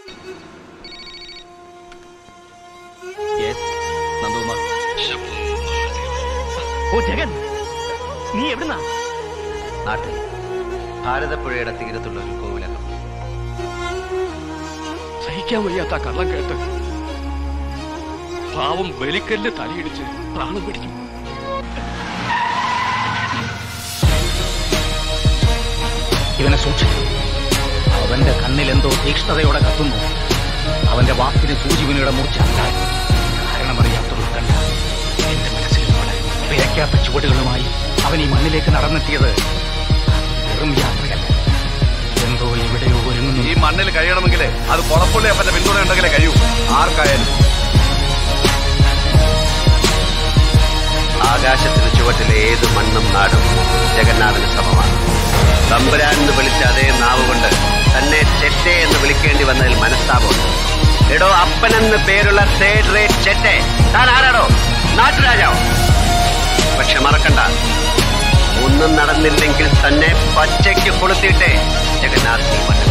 ഓ ജഗൻ, നീ എവിടുന്നാ? നാട്ടിൽ ഭാരതപ്പുഴയുടെ തീരത്തുള്ള ഒരു കോവിലകം. സഹിക്കാൻ വയ്യാത്ത കള്ളം കേട്ട് പാവം ബലിക്കല്ല് തലയിടിച്ച് പ്രാണം പിടിക്കും. ഇവനെ സൂക്ഷിക്കും. അവന്റെ കണ്ണിൽ എന്തോ തീക്ഷ്ണതയോടെ കത്തുന്നു. അവന്റെ വാക്കിന് സൂചിവിനിയുടെ മൂർച്ച. കാരണമറിയാത്തൊരു കണ്ട എന്റെ മനസ്സിലൂടെ പിഴയ്ക്കാത്ത ചുവടുകളുമായി അവൻ ഈ മണ്ണിലേക്ക് നടന്നെത്തിയത് വെറും യാത്രയല്ല. എന്തോ എവിടെയോ ഒരുങ്ങുന്നു. ഈ മണ്ണിൽ കഴിയണമെങ്കിൽ അത് കുളപ്പുള്ളി അപ്പന്റെ പിന്തുണ ഉണ്ടെങ്കിലേ കഴിയൂ. ആർക്കായാലും. ആകാശത്തിന് ചുവട്ടിലെ ഏത് മണ്ണും നാടും ജഗന്നാഥന് സമമാണ്. തമ്പുരാൻ എന്ന് വിളിച്ച അതേ നാവ് കൊണ്ട് തന്നെ ചെറ്റെ എന്ന് വിളിക്കേണ്ടി വന്നതിൽ മനസ്താപമുണ്ട്. എടോ, അപ്പനെന്ന് പേരുള്ള തേർഡ് റേറ്റ് ചെറ്റെ, താൻ ആരാടോ? നാട്ടുരാജാവോ? പക്ഷെ മറക്കണ്ട, ഒന്നും നടന്നില്ലെങ്കിൽ തന്നെ പച്ചയ്ക്ക് കൊളുത്തിയിട്ടേ ജഗന്നാഥ് നീ മണ്ണിൽ.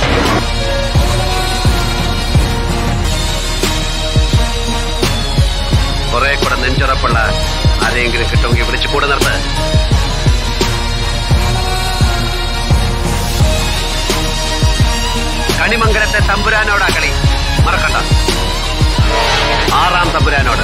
കുറെ കൂടെ നെഞ്ചുറപ്പുള്ള ആരെങ്കിലും കിട്ടുമെങ്കിൽ വിളിച്ചു കൂടെ നിർത്ത്. കണിമംഗലത്തെ തമ്പുരാനോടാ കളി, മറക്കണ്ട. 6-ാം തമ്പുരാനോട്.